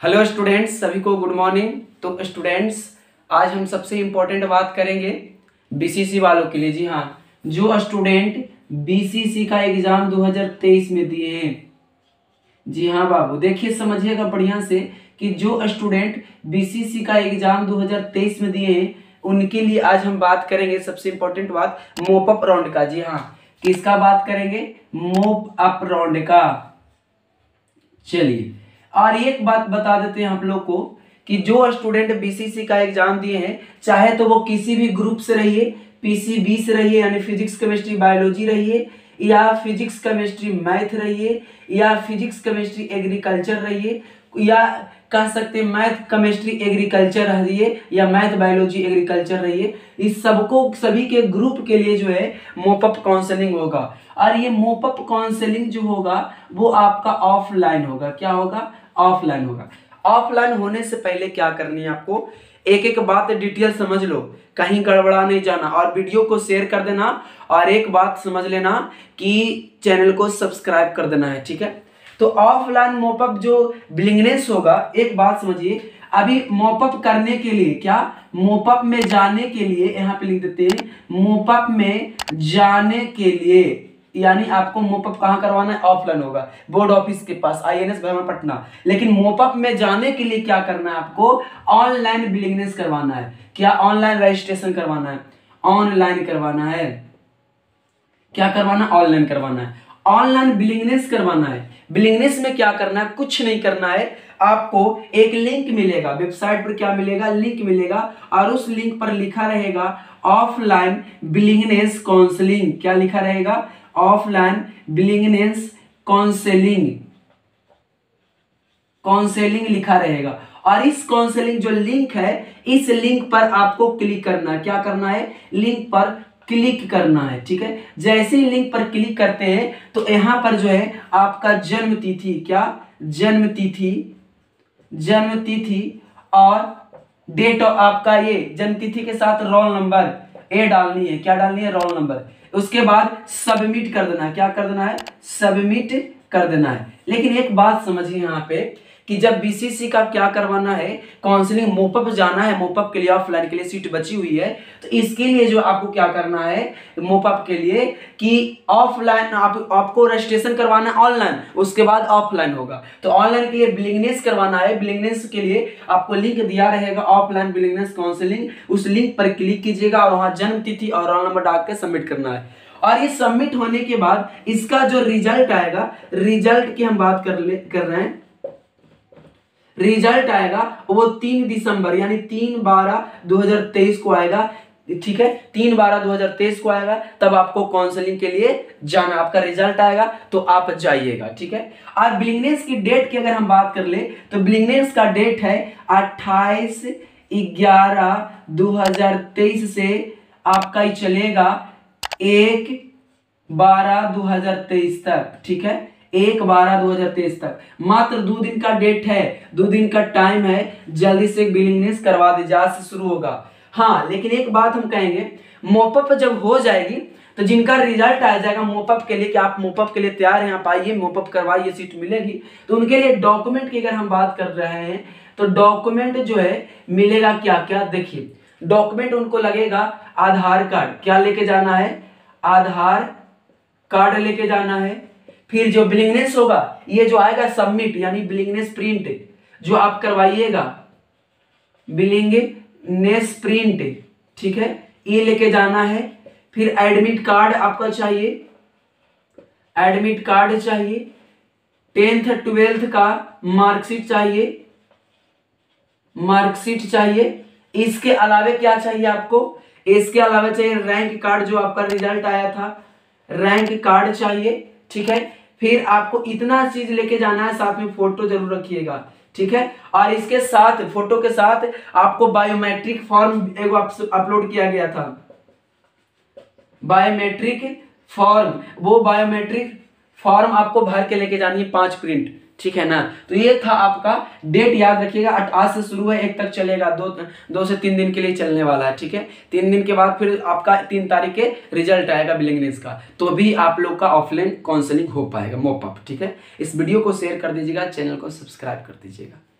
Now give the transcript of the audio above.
Hello students, सभी को good morning. तो स्टूडेंट्स, आज हम सबसे इम्पोर्टेंट बात करेंगे बीसीसी वालों के लिए। जी हाँ, जो स्टूडेंट बीसीसी का एग्जाम 2023 में दिए हैं। जी हाँ बाबू, देखिए समझिएगा बढ़िया से कि जो स्टूडेंट बीसीसी का एग्जाम 2023 में दिए हैं उनके लिए आज हम बात करेंगे सबसे इम्पोर्टेंट बात मोप अप राउंड का। जी हाँ, किसका बात करेंगे? मोप अप राउंड का। चलिए, और एक बात बता देते हैं आप लोग को कि जो स्टूडेंट बीसीसी का एग्जाम दिए हैं, चाहे तो वो किसी भी ग्रुप से रहिए, पीसीबी से रहिए यानी फिजिक्स केमिस्ट्री बायोलॉजी रहिए, या फिजिक्स केमिस्ट्री मैथ रहिए, या फिजिक्स केमिस्ट्री एग्रीकल्चर रहिए, या कह सकते हैं मैथ केमिस्ट्री एग्रीकल्चर रहिए, या मैथ बायोलॉजी एग्रीकल्चर रहिए, इस सबको सभी के ग्रुप के लिए जो है मोप अप काउंसलिंग होगा। और ये मोप अप काउंसलिंग जो होगा वो आपका ऑफलाइन होगा। क्या होगा? ऑफलाइन होगा। ऑफलाइन होने से पहले क्या करनी है आपको, एक एक बात डिटेल समझ लो, कहीं गड़बड़ा नहीं जाना, और वीडियो को शेयर कर देना। और एक बात समझ लेना कि चैनल को सब्सक्राइब कर देना है, ठीक है। तो ऑफलाइन मोपअप जो बिलिंगनेस होगा, एक बात समझिए, अभी मोपअप करने के लिए क्या, मोपअप में जाने के लिए यहाँ पे लिख देते हैं, मोपअप में जाने के लिए यानी आपको मोपअप कहाँ करवाना है? ऑफलाइन होगा, बोर्ड ऑफिस के पास, आईएनएस भवन पटना। लेकिन मोपअप में जाने के लिए क्या करना है आपको? ऑनलाइन बिलिंगनेस करवाना है। क्या? ऑनलाइन रजिस्ट्रेशन करवाना है, ऑनलाइन करवाना है। क्या करवाना? ऑनलाइन करवाना है, ऑनलाइन बिलिंगनेस करवाना है। बिलिंगनेस में क्या करना है? कुछ नहीं करना है, आपको एक लिंक मिलेगा, वेबसाइट पर क्या मिलेगा? लिंक मिलेगा, और उस लिंक पर लिखा रहेगा ऑफलाइन बिलिंगनेस काउंसलिंग। क्या लिखा रहेगा? ऑफलाइन बिलिंगनेस काउंसलिंग, काउंसलिंग लिखा रहेगा। और इस काउंसलिंग जो लिंक है, इस लिंक पर आपको क्लिक करना है। क्या करना है? लिंक पर क्लिक करना है, ठीक है। जैसे ही लिंक पर क्लिक करते हैं तो यहां पर जो है आपका जन्म तिथि, क्या जन्म तिथि, जन्म तिथि और डेट ऑफ आपका, ये जन्म तिथि के साथ रोल नंबर ए डालनी है। क्या डालनी है? Roll number. उसके बाद सबमिट कर देना है। क्या कर देना है? सबमिट कर देना है। लेकिन एक बात समझिए यहाँ पे कि जब बीसीसी का क्या करवाना है, काउंसलिंग मोपअप जाना है, मोपअप के लिए ऑफलाइन के लिए सीट बची हुई है, तो इसके लिए जो आपको क्या करना है मोपअप के लिए कि ऑफलाइन आपको रजिस्ट्रेशन करवाना है ऑनलाइन, उसके बाद ऑफलाइन होगा। तो ऑनलाइन के लिए बिलिंगनेस करवाना है, बिलिंगनेस के लिए आपको लिंक दिया रहेगा ऑफलाइन बिलिंगनेस काउंसलिंग, उस लिंक पर क्लिक कीजिएगा और वहां जन्म तिथि और रोल नंबर डाल के सबमिट करना है। और ये सबमिट होने के बाद इसका जो रिजल्ट आएगा, रिजल्ट की हम बात कर रहे हैं, रिजल्ट आएगा वो 3 दिसंबर यानी 3/12/2023 को आएगा, ठीक है। 3/12/2023 को आएगा, तब आपको काउंसलिंग के लिए जाना, आपका रिजल्ट आएगा तो आप जाइएगा, ठीक है। और बिलिंगनेस की डेट की अगर हम बात कर ले तो बिलिंगनेस का डेट है 28/11/2023 से आपका ही चलेगा 1/12/2023 तक, ठीक है। 1/12/2023 तक मात्र 2 दिन का डेट है, 2 दिन का टाइम है, जल्दी से बिलिंगनेस करवा दीजिए, आज से शुरू होगा। हाँ, लेकिन एक बात हम कहेंगे, मोपअप जब हो जाएगी तो जिनका रिजल्ट आ जाएगा मोपअप के लिए कि आप मोपअप के लिए तैयार हैं, आप आइए मोपअप करवाइए, सीट मिलेगी, तो उनके लिए डॉक्यूमेंट की अगर हम बात कर रहे हैं तो डॉक्यूमेंट जो है मिलेगा क्या क्या, देखिए डॉक्यूमेंट उनको लगेगा आधार कार्ड। क्या लेके जाना है? आधार कार्ड लेके जाना है। फिर जो बिलिंगनेस होगा, ये जो आएगा सबमिट यानी बिलिंगनेस प्रिंट जो आप करवाइएगा, बिलिंगनेस प्रिंट, ठीक है, ये लेके जाना है। फिर एडमिट कार्ड आपका चाहिए, एडमिट कार्ड चाहिए, 10th 12th का मार्कशीट चाहिए, मार्कशीट चाहिए। इसके अलावे क्या चाहिए आपको? इसके अलावा चाहिए रैंक कार्ड, जो आपका रिजल्ट आया था, रैंक कार्ड चाहिए, ठीक है। फिर आपको इतना चीज लेके जाना है, साथ में फोटो जरूर रखिएगा, ठीक है। और इसके साथ फोटो के साथ आपको बायोमेट्रिक फॉर्म एक अपलोड किया गया था, बायोमेट्रिक फॉर्म, वो बायोमेट्रिक फॉर्म आपको भर के लेके जानी है 5 प्रिंट, ठीक है ना। तो ये था आपका डेट, याद रखिएगा। आज से शुरू है, 1 तक चलेगा, 2 से 3 दिन के लिए चलने वाला है, ठीक है। 3 दिन के बाद फिर आपका 3 तारीख के रिजल्ट आएगा बिलिंगनेस का, तो भी आप लोग का ऑफलाइन काउंसलिंग हो पाएगा मोपअप, ठीक है। इस वीडियो को शेयर कर दीजिएगा, चैनल को सब्सक्राइब कर दीजिएगा।